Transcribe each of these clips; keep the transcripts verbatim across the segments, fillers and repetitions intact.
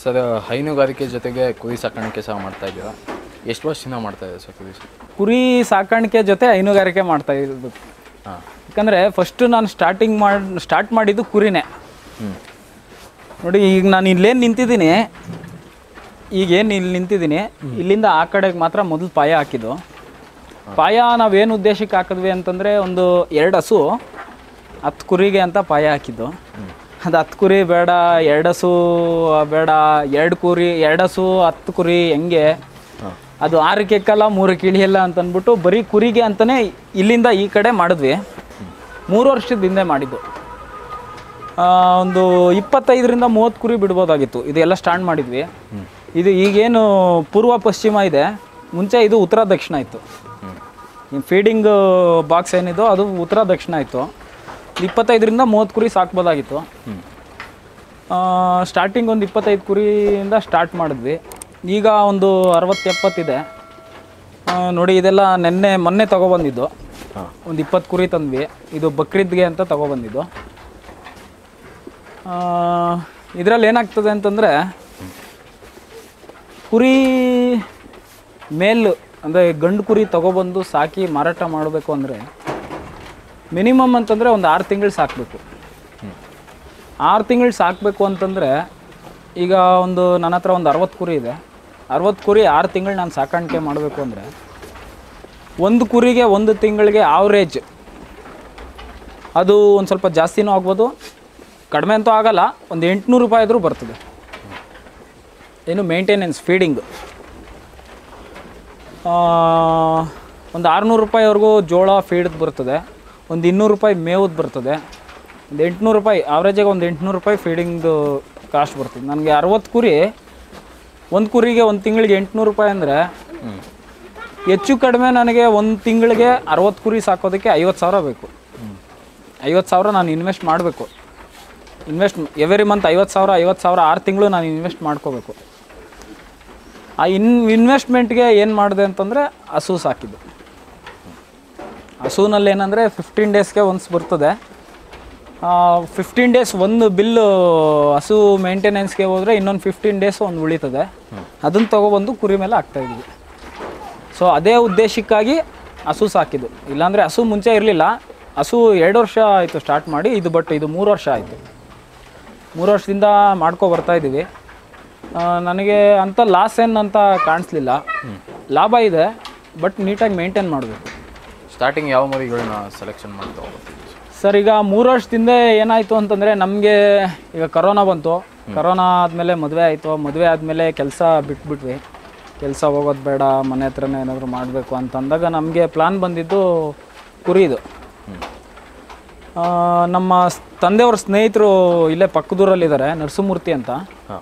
Sir ಹೈನುಗಾರಿಕೆ ಜೊತೆಗೆ ಕುರಿ ಸಾಕಾಣಿಕೆ ಸಹ ಮಾಡ್ತಾ ಇದ್ದೀರಾ, ಎಷ್ಟು ವರ್ಷದಿಂದ ಮಾಡ್ತಾ ಇದ್ದೀರಾ ಸರ್ ಕುರಿ ಕುರಿ ಸಾಕಾಣಿಕೆ ಜೊತೆ ಹೈನುಗಾರಿಕೆ ಮಾಡ್ತಾ ಇರೋದು? ಹಾಂ, ಯಾಕಂದರೆ ಫಸ್ಟು ನಾನು ಸ್ಟಾರ್ಟಿಂಗ್ ಮಾಡಿ ಸ್ಟಾರ್ಟ್ ಮಾಡಿದ್ದು ಕುರಿನೇ. ಹ್ಞೂ ನೋಡಿ, ಈಗ ನಾನು ಇಲ್ಲೇನು ನಿಂತಿದ್ದೀನಿ, ಈಗೇನು ಇಲ್ಲಿ ನಿಂತಿದ್ದೀನಿ, ಇಲ್ಲಿಂದ ಆ ಕಡೆಗೆ ಮಾತ್ರ ಮೊದಲು ಪಾಯ ಹಾಕಿದ್ದು. ಪಾಯ ನಾವೇನು ಉದ್ದೇಶಕ್ಕೆ ಹಾಕಿದ್ವಿ ಅಂತಂದರೆ, ಒಂದು ಎರಡು ಹಸು ಹತ್ತು ಕುರಿಗೆ ಅಂತ ಪಾಯ ಹಾಕಿದ್ದು. ಅದು ಹತ್ತು ಕುರಿ ಬೇಡ, ಎರಡು ಹಸು ಬೇಡ, ಎರಡು ಕುರಿ ಎರಡು ಹಸು ಹತ್ತು ಕುರಿ ಹೆಂಗೆ, ಅದು ಆರಕ್ಕೆ ಎಕ್ಕಲ್ಲ ಮೂರಕ್ಕೆ ಇಳಿಯಲ್ಲ ಅಂತಂದ್ಬಿಟ್ಟು ಬರೀ ಕುರಿಗೆ ಅಂತಲೇ ಇಲ್ಲಿಂದ ಈ ಕಡೆ ಮಾಡಿದ್ವಿ. ಮೂರು ವರ್ಷದ ಹಿಂದೆ ಮಾಡಿದ್ದು. ಒಂದು ಇಪ್ಪತ್ತೈದರಿಂದ ಮೂವತ್ತು ಕುರಿ ಬಿಡ್ಬೋದಾಗಿತ್ತು. ಇದೆಲ್ಲ ಸ್ಟಾರ್ಟ್ ಮಾಡಿದ್ವಿ. ಇದು ಈಗೇನು ಪೂರ್ವ ಪಶ್ಚಿಮ ಇದೆ, ಮುಂಚೆ ಇದು ಉತ್ತರ ದಕ್ಷಿಣ ಇತ್ತು. ಫೀಡಿಂಗ್ ಬಾಕ್ಸ್ ಏನಿದೋ ಅದು ಉತ್ತರ ದಕ್ಷಿಣ ಇತ್ತು. ಇಪ್ಪತ್ತೈದರಿಂದ ಮೂವತ್ತು ಕುರಿ ಸಾಕ್ಬೋದಾಗಿತ್ತು. ಸ್ಟಾರ್ಟಿಂಗ್ ಒಂದು ಇಪ್ಪತ್ತೈದು ಕುರಿಯಿಂದ ಸ್ಟಾರ್ಟ್ ಮಾಡಿದ್ವಿ. ಈಗ ಒಂದು ಅರವತ್ತು ಎಪ್ಪತ್ತಿದೆ ನೋಡಿ. ಇದೆಲ್ಲ ನೆನ್ನೆ ಮೊನ್ನೆ ತೊಗೊಬಂದಿದ್ದು. ಒಂದು ಇಪ್ಪತ್ತು ಕುರಿ ತಂದ್ವಿ. ಇದು ಬಕ್ರೀದ್ಗೆ ಅಂತ ತೊಗೊಬಂದಿದ್ದು. ಇದರಲ್ಲಿ ಏನಾಗ್ತದೆ ಅಂತಂದರೆ, ಕುರಿ ಮೇಲು ಅಂದರೆ ಗಂಡು ಕುರಿ ತೊಗೊಬಂದು ಸಾಕಿ ಮಾರಾಟ ಮಾಡಬೇಕು ಅಂದರೆ ಮಿನಿಮಮ್ ಅಂತಂದರೆ ಒಂದು ಆರು ತಿಂಗಳು ಸಾಕಬೇಕು. ಆರು ತಿಂಗಳು ಸಾಕಬೇಕು ಅಂತಂದರೆ, ಈಗ ಒಂದು ನನ್ನ ಹತ್ರ ಒಂದು ಅರವತ್ತು ಕುರಿ ಇದೆ. ಅರವತ್ತು ಕುರಿ ಆರು ತಿಂಗಳು ನಾನು ಸಾಕಾಣಿಕೆ ಮಾಡಬೇಕು ಅಂದರೆ, ಒಂದು ಕುರಿಗೆ ಒಂದು ತಿಂಗಳಿಗೆ ಆವ್ರೇಜ್ ಅದು ಒಂದು ಸ್ವಲ್ಪ ಜಾಸ್ತಿನೂ ಆಗ್ಬೋದು, ಕಡಿಮೆ ಅಂತೂ ಆಗಲ್ಲ, ಒಂದು ಎಂಟುನೂರು ರೂಪಾಯಿ ಆದರೂ ಬರ್ತದೆ. ಏನು ಮೇಂಟೆನೆನ್ಸ್ ಫೀಡಿಂಗು ಒಂದು ಆರುನೂರು ರೂಪಾಯಿವರೆಗೂ ಜೋಳ ಫೀಡ್ದು ಬರ್ತದೆ, ಒಂದು ಇನ್ನೂರು ರೂಪಾಯಿ ಮೇವ್ದು ಬರ್ತದೆ, ಒಂದು ಎಂಟುನೂರು ರೂಪಾಯಿ ಆವ್ರೇಜಾಗಿ ಒಂದು ಎಂಟುನೂರು ರೂಪಾಯಿ ಫೀಡಿಂಗ್ದು ಕಾಸ್ಟ್ ಬರ್ತದೆ. ನನಗೆ ಅರವತ್ತು ಕುರಿ, ಒಂದು ಕುರಿಗೆ ಒಂದು ತಿಂಗಳಿಗೆ ಎಂಟುನೂರು ರೂಪಾಯಿ ಅಂದರೆ ಹೆಚ್ಚು ಕಡಿಮೆ ನನಗೆ ಒಂದು ತಿಂಗಳಿಗೆ ಅರವತ್ತು ಕುರಿ ಸಾಕೋದಕ್ಕೆ ಐವತ್ತು ಸಾವಿರ ಬೇಕು. ಐವತ್ತು ಸಾವಿರ ನಾನು ಇನ್ವೆಸ್ಟ್ ಮಾಡಬೇಕು. ಇನ್ವೆಸ್ಟ್ ಎವ್ರಿ ಮಂತ್ ಐವತ್ತು ಸಾವಿರ ಐವತ್ತು ಸಾವಿರ ಆರು ತಿಂಗಳು ನಾನು ಇನ್ವೆಸ್ಟ್ ಮಾಡ್ಕೋಬೇಕು. ಆ ಇನ್ ಇನ್ವೆಸ್ಟ್ಮೆಂಟ್ಗೆ ಏನು ಮಾಡಿದೆ ಅಂತಂದರೆ ಹಸು ಸಾಕಿದ್ದು. ಹಸುನಲ್ಲಿ ಏನಂದರೆ ಫಿಫ್ಟೀನ್ ಡೇಸ್ಗೆ ಒನ್ಸ್ ಬರ್ತದೆ. ಫಿಫ್ಟೀನ್ ಡೇಸ್ ಒಂದು ಬಿಲ್ಲು ಹಸು ಮೇಂಟೆನೆನ್ಸ್ಗೆ ಹೋದರೆ ಇನ್ನೊಂದು ಫಿಫ್ಟೀನ್ ಡೇಸ್ ಒಂದು ಉಳಿತದೆ. ಅದನ್ನು ತೊಗೊಬಂದು ಕುರಿ ಮೇಲೆ ಹಾಕ್ತಾಯಿದ್ವಿ. ಸೊ ಅದೇ ಉದ್ದೇಶಕ್ಕಾಗಿ ಹಸು ಸಾಕಿದ್ದು. ಇಲ್ಲಾಂದರೆ ಹಸು ಮುಂಚೆ ಇರಲಿಲ್ಲ. ಹಸು ಎರಡು ವರ್ಷ ಆಯಿತು ಸ್ಟಾರ್ಟ್ ಮಾಡಿ. ಇದು ಬಟ್ ಇದು ಮೂರು ವರ್ಷ ಆಯಿತು. ಮೂರು ವರ್ಷದಿಂದ ಮಾಡ್ಕೊ ಬರ್ತಾಯಿದ್ದೀವಿ. ನನಗೆ ಅಂಥ ಲಾಸ್ ಏನು ಅಂತ ಕಾಣಿಸ್ಲಿಲ್ಲ. ಲಾಭ ಇದೆ, ಬಟ್ ನೀಟಾಗಿ ಮೇಂಟೈನ್ ಮಾಡಬೇಕು. ಸ್ಟಾರ್ಟಿಂಗ್ ಯಾವ ಮರಿಗಳನ್ನ ಸೆಲೆಕ್ಷನ್ ಮಾಡ್ತಾ ಹೋಗ್ತೀವಿ ಸರ್? ಈಗ ಮೂರು ವರ್ಷದಿಂದ ಏನಾಯಿತು ಅಂತಂದರೆ, ನಮಗೆ ಈಗ ಕರೋನಾ ಬಂತು. ಕರೋನಾ ಆದಮೇಲೆ ಮದುವೆ ಆಯಿತು. ಮದುವೆ ಆದಮೇಲೆ ಕೆಲಸ ಬಿಟ್ಬಿಟ್ವಿ. ಕೆಲಸ ಹೋಗೋದು ಬೇಡ, ಮನೆ ಹತ್ರನೇ ಏನಾದರೂ ಮಾಡಬೇಕು ಅಂತಂದಾಗ ನಮಗೆ ಪ್ಲ್ಯಾನ್ ಬಂದಿದ್ದು ಕುರಿದು. ನಮ್ಮ ತಂದೆಯವ್ರ ಸ್ನೇಹಿತರು ಇಲ್ಲೇ ಪಕ್ಕದೂರಲ್ಲಿದ್ದಾರೆ, ನರಸಿಂಹಮೂರ್ತಿ ಅಂತ.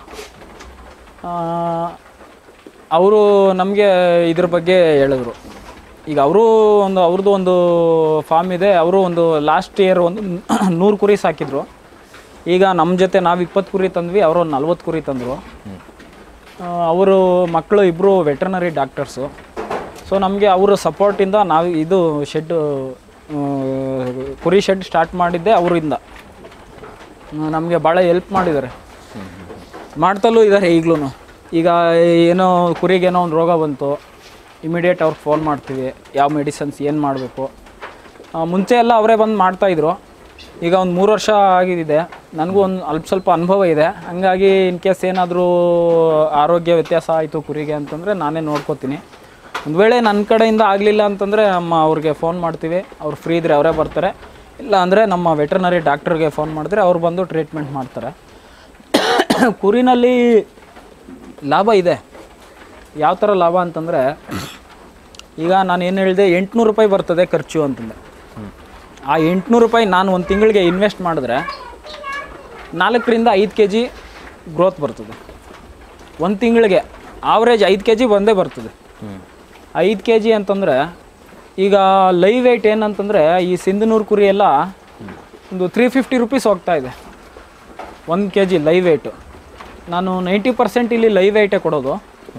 ಅವರು ನಮಗೆ ಇದ್ರ ಬಗ್ಗೆ ಹೇಳಿದ್ರು. ಈಗ ಅವರು ಒಂದು ಅವ್ರದ್ದು ಒಂದು ಫಾರ್ಮ್ ಇದೆ. ಅವರು ಒಂದು ಲಾಸ್ಟ್ ಇಯರ್ ಒಂದು ನೂರು ಕುರಿ ಸಾಕಿದ್ರು. ಈಗ ನಮ್ಮ ಜೊತೆ ನಾವು ಇಪ್ಪತ್ತು ಕುರಿ ತಂದ್ವಿ, ಅವರು ಒಂದು ನಲ್ವತ್ತು ಕುರಿ ತಂದರು. ಅವರು ಮಕ್ಕಳು ಇಬ್ಬರು ವೆಟ್ರನರಿ ಡಾಕ್ಟರ್ಸು. ಸೊ ನಮಗೆ ಅವರ ಸಪೋರ್ಟಿಂದ ನಾವು ಇದು ಶೆಡ್ ಕುರಿ ಶೆಡ್ ಸ್ಟಾರ್ಟ್ ಮಾಡಿದ್ದೆ ಅವರಿಂದ. ನಮಗೆ ಭಾಳ ಹೆಲ್ಪ್ ಮಾಡಿದ್ದಾರೆ, ಮಾಡ್ತಲೂ ಇದ್ದಾರೆ ಈಗಲೂ. ಈಗ ಏನೋ ಕುರಿಗೇನೋ ಒಂದು ರೋಗ ಬಂತು, ಇಮಿಡಿಯೇಟ್ ಅವ್ರಿಗೆ ಫೋನ್ ಮಾಡ್ತೀವಿ, ಯಾವ ಮೆಡಿಸನ್ಸ್ ಏನು ಮಾಡಬೇಕು. ಮುಂಚೆ ಎಲ್ಲ ಅವರೇ ಬಂದು ಮಾಡ್ತಾಯಿದ್ರು. ಈಗ ಒಂದು ಮೂರು ವರ್ಷ ಆಗಿದ್ದಿದೆ. ನನಗೂ ಒಂದು ಅಲ್ಪ ಸ್ವಲ್ಪ ಅನುಭವ ಇದೆ. ಹಾಗಾಗಿ ಇನ್ ಕೇಸ್ ಏನಾದರೂ ಆರೋಗ್ಯ ವ್ಯತ್ಯಾಸ ಆಯಿತು ಕುರಿಗೆ ಅಂತಂದರೆ ನಾನೇ ನೋಡ್ಕೋತೀನಿ. ಒಂದು ವೇಳೆ ನನ್ನ ಕಡೆಯಿಂದ ಆಗಲಿಲ್ಲ ಅಂತಂದರೆ ನಮ್ಮ ಅವ್ರಿಗೆ ಫೋನ್ ಮಾಡ್ತೀವಿ. ಅವ್ರು ಫ್ರೀ ಇದ್ದರೆ ಅವರೇ ಬರ್ತಾರೆ. ಇಲ್ಲ ಅಂದರೆ ನಮ್ಮ ವೆಟ್ರನರಿ ಡಾಕ್ಟ್ರಿಗೆ ಫೋನ್ ಮಾಡಿದ್ರೆ ಅವ್ರು ಬಂದು ಟ್ರೀಟ್ಮೆಂಟ್ ಮಾಡ್ತಾರೆ. ಕುರಿನಲ್ಲಿ ಲಾಭ ಇದೆ. ಯಾವ ಥರ ಲಾಭ ಅಂತಂದರೆ, ಈಗ ನಾನು ಏನು ಹೇಳಿದೆ, ಎಂಟುನೂರು ರೂಪಾಯಿ ಬರ್ತದೆ ಖರ್ಚು ಅಂತಂದೆ. ಆ ಎಂಟುನೂರು ರೂಪಾಯಿ ನಾನು ಒಂದು ತಿಂಗಳಿಗೆ ಇನ್ವೆಸ್ಟ್ ಮಾಡಿದ್ರೆ ನಾಲ್ಕರಿಂದ ಐದು ಕೆ ಜಿ ಗ್ರೋತ್ ಬರ್ತದೆ. ಒಂದು ತಿಂಗಳಿಗೆ ಆವ್ರೇಜ್ ಐದು ಕೆ ಜಿ ಬಂದೇ ಬರ್ತದೆ. ಐದು ಕೆ ಜಿ ಅಂತಂದರೆ, ಈಗ ಲೈವ್ ವೆಯ್ಟ್ ಏನಂತಂದರೆ, ಈ ಸಿಂಧನೂರು ಕುರಿ ಎಲ್ಲ ಒಂದು ತ್ರೀ ಫಿಫ್ಟಿ ರುಪೀಸ್ ಹೋಗ್ತಾಯಿದೆ ಒಂದು ಕೆ ಜಿ ಲೈವ್ ವೆಯ್ಟು. ನಾನು ನೈಂಟಿ ಪರ್ಸೆಂಟ್ ಇಲ್ಲಿ ಲೈವ್ ವೆಯ್ಟೇ ಕೊಡೋದು.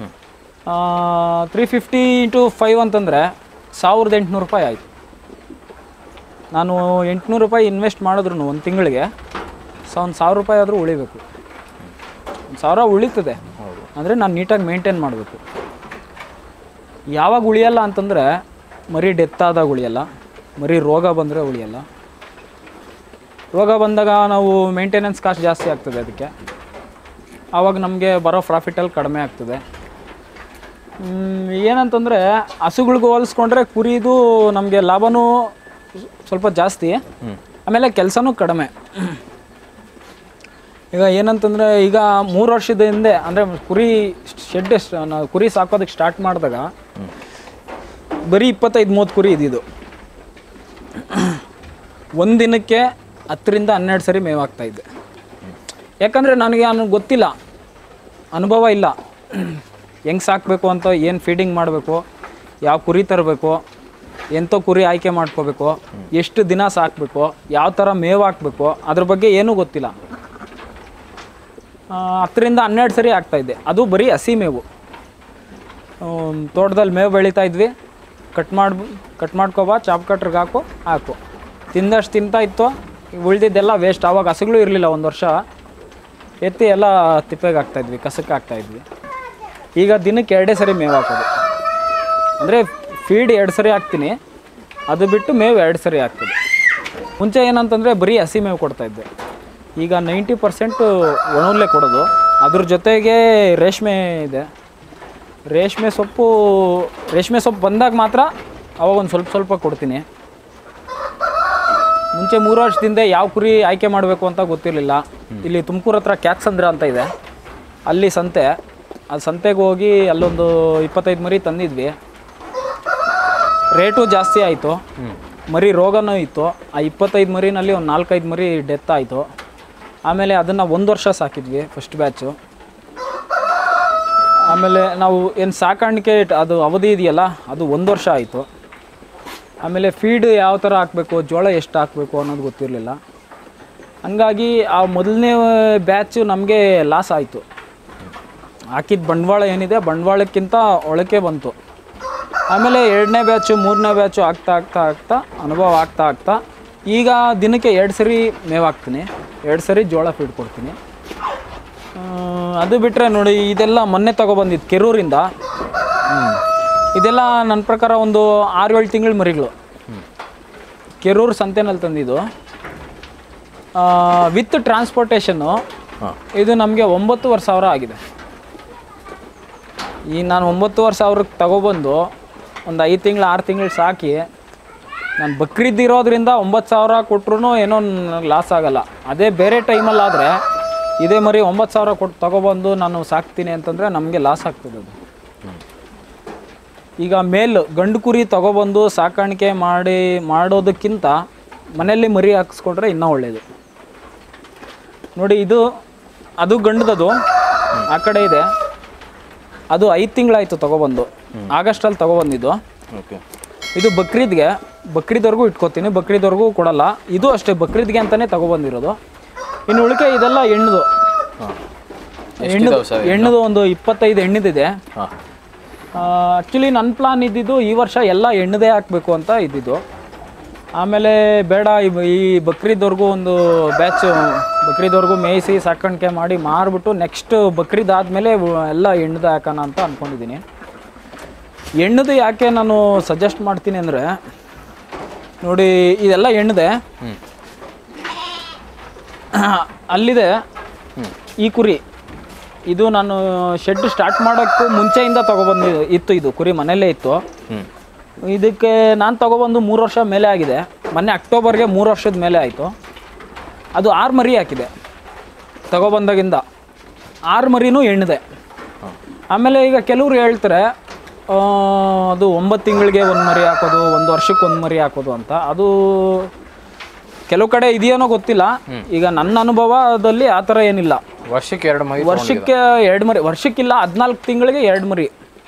ತ್ರೀ ಫಿಫ್ಟಿ ಇಂಟು ಫೈವ್ ಅಂತಂದರೆ ಸಾವಿರದ ಎಂಟುನೂರು ರೂಪಾಯಿ ಆಯಿತು. ನಾನು ಎಂಟುನೂರು ರೂಪಾಯಿ ಇನ್ವೆಸ್ಟ್ ಮಾಡಿದ್ರು ಒಂದು ತಿಂಗಳಿಗೆ ಸೊ ಒಂದು ಸಾವಿರ ರೂಪಾಯಿ ಆದರೂ ಉಳಿಬೇಕು. ಒಂದು ಸಾವಿರ ಉಳಿತದೆ. ಅಂದರೆ ನಾನು ನೀಟಾಗಿ ಮೇಂಟೈನ್ ಮಾಡಬೇಕು. ಯಾವಾಗ ಉಳಿಯಲ್ಲ ಅಂತಂದರೆ ಮರಿ ಡೆತ್ ಆದಾಗ ಉಳಿಯಲ್ಲ, ಮರಿ ರೋಗ ಬಂದರೆ ಉಳಿಯಲ್ಲ. ರೋಗ ಬಂದಾಗ ನಾವು ಮೇಂಟೆನೆನ್ಸ್ ಕಾಸ್ಟ್ ಜಾಸ್ತಿ ಆಗ್ತದೆ ಅದಕ್ಕೆ, ಆವಾಗ ನಮಗೆ ಬರೋ ಪ್ರಾಫಿಟಲ್ಲಿ ಕಡಿಮೆ ಆಗ್ತದೆ. ಏನಂತಂದರೆ ಹಸುಗಳಿಗೂ ಹೋಲಿಸ್ಕೊಂಡ್ರೆ ಕುರಿದು ನಮಗೆ ಲಾಭನೂ ಸ್ವಲ್ಪ ಜಾಸ್ತಿ, ಆಮೇಲೆ ಕೆಲಸನೂ ಕಡಿಮೆ. ಈಗ ಏನಂತಂದರೆ ಈಗ ಮೂರು ವರ್ಷದ ಹಿಂದೆ ಅಂದರೆ ಕುರಿ ಶೆಡ್ ನಾವು ಕುರಿ ಸಾಕೋದಕ್ಕೆ ಸ್ಟಾರ್ಟ್ ಮಾಡಿದಾಗ ಬರೀ ಇಪ್ಪತ್ತೈದು ಮೂವತ್ತು ಕುರಿ ಇದ್ದಿದ್ದು. ಒಂದು ದಿನಕ್ಕೆ ಹತ್ತರಿಂದ ಹನ್ನೆರಡು ಸರಿ ಮೇವಾಗ್ತಾಯಿದ್ದೆ. ಯಾಕಂದರೆ ನನಗೆ ನನಗೆ ಗೊತ್ತಿಲ್ಲ, ಅನುಭವ ಇಲ್ಲ, ಹೆಂಗೆ ಸಾಕಬೇಕು ಅಂತ, ಏನು ಫೀಡಿಂಗ್ ಮಾಡಬೇಕು, ಯಾವ ಕುರಿ ತರಬೇಕು, ಎಂಥ ಕುರಿ ಆಯ್ಕೆ ಮಾಡ್ಕೋಬೇಕು, ಎಷ್ಟು ದಿನ ಸಾಕಬೇಕು, ಯಾವ ಥರ ಮೇವು ಹಾಕಬೇಕು, ಅದ್ರ ಬಗ್ಗೆ ಏನೂ ಗೊತ್ತಿಲ್ಲ. ಹತ್ತರಿಂದ ಹನ್ನೆರಡು ಸರಿ ಆಗ್ತಾಯಿದ್ದೆ. ಅದು ಬರೀ ಹಸಿ ಮೇವು. ತೋಟದಲ್ಲಿ ಮೇವು ಬೆಳೀತಾ ಇದ್ವಿ, ಕಟ್ ಮಾಡಿ ಕಟ್ ಮಾಡ್ಕೊಬಾ, ಚಾಪ್ ಕಟ್ರಿಗೆ ಹಾಕು ಹಾಕು ತಿಂದಷ್ಟು ತಿಂತಾ ಇತ್ತು, ಉಳಿದಿದ್ದೆಲ್ಲ ವೇಸ್ಟ್. ಆವಾಗ ಹಸುಗಳು ಇರಲಿಲ್ಲ, ಒಂದು ವರ್ಷ ಎತ್ತಿ ಎಲ್ಲ ತಿಪ್ಪೆಗೆ ಹಾಕ್ತಾಯಿದ್ವಿ, ಕಸಕ್ಕೆ ಹಾಕ್ತಾಯಿದ್ವಿ. ಈಗ ದಿನಕ್ಕೆ ಎರಡೇ ಸರಿ ಮೇವು ಹಾಕೋದು. ಅಂದರೆ ಫೀಡ್ ಎರಡು ಸರಿ ಹಾಕ್ತೀನಿ, ಅದು ಬಿಟ್ಟು ಮೇವು ಎರಡು ಸರಿ ಹಾಕ್ತದೆ. ಮುಂಚೆ ಏನಂತಂದರೆ ಬರೀ ಹಸಿ ಮೇವು ಕೊಡ್ತಾಯಿದ್ದೆ. ಈಗ ನೈಂಟಿ ಪರ್ಸೆಂಟು ಒಣಹುಲ್ಲೇ ಕೊಡೋದು. ಅದ್ರ ಜೊತೆಗೆ ರೇಷ್ಮೆ ಇದೆ. ರೇಷ್ಮೆ ಸೊಪ್ಪು ರೇಷ್ಮೆ ಸೊಪ್ಪು ಬಂದಾಗ ಮಾತ್ರ ಅವಾಗ ಒಂದು ಸ್ವಲ್ಪ ಸ್ವಲ್ಪ ಕೊಡ್ತೀನಿ. ಮುಂಚೆ ಮೂರು ವರ್ಷದಿಂದ ಯಾವ ಕುರಿ ಆಯ್ಕೆ ಮಾಡಬೇಕು ಅಂತ ಗೊತ್ತಿರಲಿಲ್ಲ. ಇಲ್ಲಿ ತುಮಕೂರು ಹತ್ರ ಕ್ಯಾಕ್ಸಂದ್ರ ಅಂತ ಇದೆ, ಅಲ್ಲಿ ಸಂತೆ. ಅದು ಸಂತೆಗೆ ಹೋಗಿ ಅಲ್ಲೊಂದು ಇಪ್ಪತ್ತೈದು ಮರಿ ತಂದಿದ್ವಿ. ರೇಟು ಜಾಸ್ತಿ ಆಯಿತು, ಮರಿ ರೋಗನೂ ಇತ್ತು. ಆ ಇಪ್ಪತ್ತೈದು ಮರಿನಲ್ಲಿ ಒಂದು ನಾಲ್ಕೈದು ಮರಿ ಡೆತ್ ಆಯಿತು. ಆಮೇಲೆ ಅದನ್ನು ಒಂದು ವರ್ಷ ಸಾಕಿದ್ವಿ ಫಸ್ಟ್ ಬ್ಯಾಚು. ಆಮೇಲೆ ನಾವು ಏನು ಸಾಕಾಣಿಕೆ ಅದು ಅವಧಿ ಇದೆಯಲ್ಲ, ಅದು ಒಂದು ವರ್ಷ ಆಯಿತು. ಆಮೇಲೆ ಫೀಡ್ ಯಾವ ಥರ ಹಾಕಬೇಕು, ಜೋಳ ಎಷ್ಟು ಹಾಕಬೇಕು ಅನ್ನೋದು ಗೊತ್ತಿರಲಿಲ್ಲ. ಹಂಗಾಗಿ ಆ ಮೊದಲನೇ ಬ್ಯಾಚು ನಮಗೆ ಲಾಸ್ ಆಯಿತು. ಹಾಕಿದ ಬಂಡವಾಳ ಏನಿದೆ, ಬಂಡವಾಳಕ್ಕಿಂತ ಒಳಕ್ಕೆ ಬಂತು. ಆಮೇಲೆ ಎರಡನೇ ಬ್ಯಾಚು ಮೂರನೇ ಬ್ಯಾಚು ಆಗ್ತಾ ಆಗ್ತಾ ಆಗ್ತಾ ಅನುಭವ ಆಗ್ತಾ ಆಗ್ತಾ ಈಗ ದಿನಕ್ಕೆ ಎರಡು ಸರಿ ಮೇವು ಹಾಕ್ತೀನಿ, ಎರಡು ಸರಿ ಜೋಳ ಫೀಡ್ ಕೊಡ್ತೀನಿ. ಅದು ಬಿಟ್ಟರೆ ನೋಡಿ, ಇದೆಲ್ಲ ಮೊನ್ನೆ ತೊಗೊಬಂದಿದ್ದು ಕೆರೂರಿಂದ. ಇದೆಲ್ಲ ನನ್ನ ಪ್ರಕಾರ ಒಂದು ಆರು ಏಳು ತಿಂಗಳ ಮರಿಗಳು. ಕೆರೂರು ಸಂತೆನಲ್ಲಿ ತಂದಿದ್ದು. ವಿತ್ ಟ್ರಾನ್ಸ್ಪೋರ್ಟೇಷನ್ನು ಇದು ನಮಗೆ ಒಂಬತ್ತುವರೆ ಸಾವಿರ ಆಗಿದೆ. ಈ ನಾನು ಒಂಬತ್ತುವರೆ ಸಾವಿರಕ್ಕೆ ತಗೊಬಂದು ಒಂದು ಐದು ತಿಂಗಳು ಆರು ತಿಂಗಳು ಸಾಕಿ, ನಾನು ಬಕ್ರಿದ್ದಿರೋದ್ರಿಂದ ಒಂಬತ್ತು ಸಾವಿರ ಕೊಟ್ಟರು ಏನೋ ಲಾಸ್ ಆಗೋಲ್ಲ. ಅದೇ ಬೇರೆ ಟೈಮಲ್ಲಾದರೆ ಇದೇ ಮರಿ ಒಂಬತ್ತು ಸಾವಿರ ಕೊಟ್ಟು ತಗೊಬಂದು ನಾನು ಸಾಕ್ತೀನಿ ಅಂತಂದರೆ ನಮಗೆ ಲಾಸ್ ಆಗ್ತದೆ ಅದು. ಈಗ ಮೇಲ್ ಗಂಡು ಕುರಿ ತಗೊಬಂದು ಸಾಕಾಣಿಕೆ ಮಾಡಿ ಮಾಡೋದಕ್ಕಿಂತ ಮನೆಯಲ್ಲಿ ಮರಿ ಹಾಕಿಸ್ಕೊಂಡ್ರೆ ಇನ್ನೂ ಒಳ್ಳೆಯದು. ನೋಡಿ, ಇದು ಅದು ಗಂಡದದು ಆ ಕಡೆ ಇದೆ. ಅದು ಐದು ತಿಂಗಳಾಯಿತು ತಗೊಬಂದು, ಆಗಸ್ಟಲ್ಲಿ ತಗೊಬಂದಿದ್ದು. ಓಕೆ. ಇದು ಬಕ್ರೀದ್ಗೆ, ಬಕ್ರೀದ್ವರೆಗೂ ಇಟ್ಕೋತೀನಿ, ಬಕ್ರೀದ್ವರೆಗೂ ಕೊಡಲ್ಲ. ಇದು ಅಷ್ಟೇ ಬಕ್ರೀದ್ಗೆ ಅಂತಲೇ ತಗೊಬಂದಿರೋದು. ಇನ್ನು ಉಳಿಕೆ ಇದೆಲ್ಲ ಹೆಣ್ಣದು. ಹೆಣ್ಣದು ಹೆಣ್ಣದು ಒಂದು ಇಪ್ಪತ್ತೈದು ಹೆಣ್ಣದಿದೆ. ಆ್ಯಕ್ಚುಲಿ ನನ್ನ ಪ್ಲಾನ್ ಇದ್ದಿದ್ದು ಈ ವರ್ಷ ಎಲ್ಲ ಹೆಣ್ಣದೇ ಹಾಕಬೇಕು ಅಂತ ಇದ್ದಿದ್ದು. ಆಮೇಲೆ ಬೇಡ, ಈ ಬಕ್ರೀದ್ವರೆಗೂ ಒಂದು ಬ್ಯಾಚ್ ಬಕ್ರೀದ್ವರೆಗೂ ಮೇಯಿಸಿ ಸಾಕಾಣಿಕೆ ಮಾಡಿ ಮಾರಿಬಿಟ್ಟು ನೆಕ್ಸ್ಟ್ ಬಕ್ರೀದ್ ಆದಮೇಲೆ ಎಲ್ಲ ಹೆಣ್ಣದು ಹಾಕೋಣ ಅಂತ ಅಂದ್ಕೊಂಡಿದ್ದೀನಿ. ಹೆಣ್ಣದು ಯಾಕೆ ನಾನು ಸಜೆಸ್ಟ್ ಮಾಡ್ತೀನಿ ಅಂದರೆ, ನೋಡಿ ಇದೆಲ್ಲ ಹೆಣ್ಣದೆ. ಅಲ್ಲಿದೆ ಈ ಕುರಿ. ಇದು ನಾನು ಶೆಡ್ ಸ್ಟಾರ್ಟ್ ಮಾಡೋಕ್ಕೂ ಮುಂಚೆಯಿಂದ ತೊಗೊಬಂದು ಇತ್ತು. ಇದು ಕುರಿ ಮನೆಯಲ್ಲೇ ಇತ್ತು. ಇದಕ್ಕೆ ನಾನು ತೊಗೊಬಂದು ಮೂರು ವರ್ಷ ಮೇಲೆ ಆಗಿದೆ. ಮೊನ್ನೆ ಅಕ್ಟೋಬರ್ಗೆ ಮೂರು ವರ್ಷದ ಮೇಲೆ ಆಯಿತು. ಅದು ಆರು ಮರಿ ಹಾಕಿದೆ ತೊಗೊಬಂದಾಗಿಂದ. ಆರು ಮರಿನೂ ಹೆಣ್ಣಿದೆ. ಆಮೇಲೆ ಈಗ ಕೆಲವ್ರು ಹೇಳ್ತಾರೆ ಅದು ಒಂಬತ್ತು ತಿಂಗಳಿಗೆ ಒಂದು ಮರಿ ಹಾಕೋದು, ಒಂದು ವರ್ಷಕ್ಕೆ ಒಂದು ಮರಿ ಹಾಕೋದು ಅಂತ. ಅದು ಕೆಲವು ಕಡೆ ಇದೆಯೇನೋ ಗೊತ್ತಿಲ್ಲ. ಈಗ ನನ್ನ ಅನುಭವದಲ್ಲಿ ಆ ಥರ ಏನಿಲ್ಲ. ವರ್ಷಕ್ಕೆ ಎರಡು ಮರಿ ವರ್ಷಕ್ಕೆ ಎರಡು ಮರಿ ವರ್ಷಕ್ಕಿಲ್ಲ, ಹದಿನಾಲ್ಕು ತಿಂಗಳಿಗೆ ಎರಡು ಮರಿ.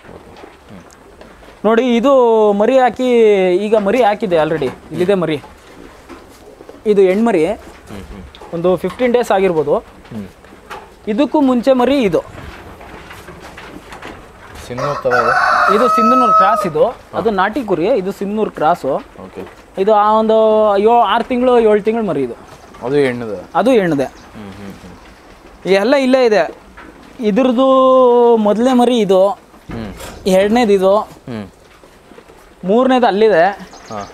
ನೋಡಿ, ಇದು ಮರಿ ಹಾಕಿ ಈಗ ಮರಿ ಹಾಕಿದೆ ಆಲ್ರೆಡಿ. ಇಲ್ಲಿದೆ ಮರಿ. ಇದು ಹೆಣ್ಮರಿ, ಒಂದು ಫಿಫ್ಟೀನ್ ಡೇಸ್ ಆಗಿರ್ಬೋದು. ಇದಕ್ಕೂ ಮುಂಚೆ ಮರಿ ಇದು ಸಿನ್ನೂರು ಥರ ಇದೆ. ಇದು ಸಿಂಧನೂರು ಕ್ರಾಸ್. ಇದು ಅದು ನಾಟಿ ಕುರಿ, ಇದು ಸಿಂಧನೂರು ಕ್ರಾಸು. ಓಕೆ. ಇದು ಆ ಒಂದು ಏಳು ಆರು ತಿಂಗಳು ಏಳು ತಿಂಗಳು ಮರಿ. ಇದು ಅದು ಹೆಣ್ಣದೆ, ಅದು ಹೆಣ್ಣದೆ. ಎಲ್ಲ ಇಲ್ಲೇ ಇದೆ. ಇದ್ರದ್ದು ಮೊದಲನೇ ಮರಿ ಇದು, ಹ್ಞೂ ಎರಡನೇದು ಇದು, ಹ್ಞೂ ಮೂರನೇದು ಅಲ್ಲಿದೆ. ಹಾಂ